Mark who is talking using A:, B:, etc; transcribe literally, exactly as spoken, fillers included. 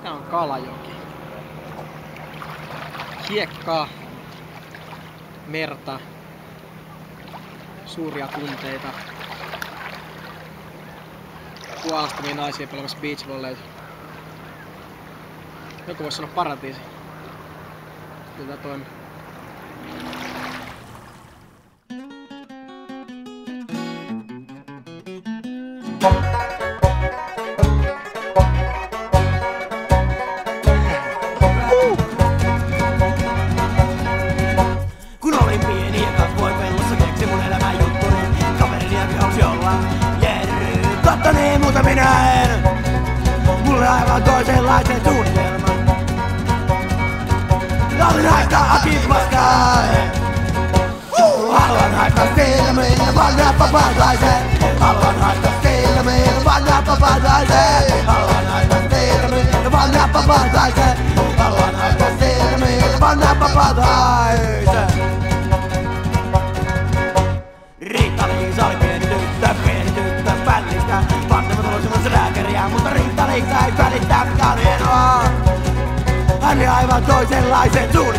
A: Tää on Kalajoki. Hiekkaa, merta, suuria tunteita, puolastamia naisia pelaamassa beachvolleyta. Joku voisi sanoa paratiisi. Kyllä tää toimii.
B: Kun olin pieni ja kasvoin pellossa, keksi mun elämän juttuni. Kaverini halusi olla Jerry. Totta niin, mutta minä en. Mulle aivan toisenlaisen suunnitelman. Olin haistaa akit vastaan. Haluan haistaa silmiin, vaan näppä partaisen. Haluan haistaa silmiin, vaan näppä partaisen. Haluan haistaa silmiin, vaan näppä partaisen. Haluan haistaa silmiin, vaan näppä partaisen. Riitta-Liisa oli pieni tyttö, pieni tyttö vällistä. Vanhemmat olisivat lääkäriä, mutta Riitta-Liisa ei välittää, mikä on hienoa. Hän oli aivan toisenlaisen suunnitelman.